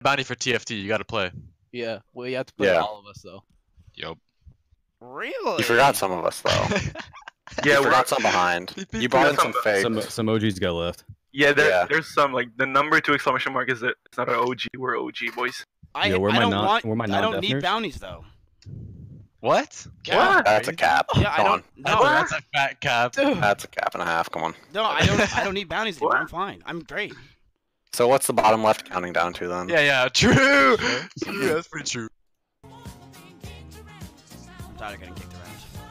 Bounty for TFT, you gotta play. Yeah, well, you have to play all of us though. Yup. Really? You forgot some of us though. Yeah, you forgot some behind. You brought in some fake. Some OGs got left. Yeah, there's some like the number 2 exclamation mark is it's not an OG. We're OG boys. I don't need bounties though. What? What? That's a cap. Yeah, I don't. No, that's a fat cap. That's a cap and a half. Come on. No, I don't need bounties anymore. I'm fine. I'm great. So what's the bottom left counting down to then? Yeah, true. True, that's pretty true. I'm tired of getting kicked.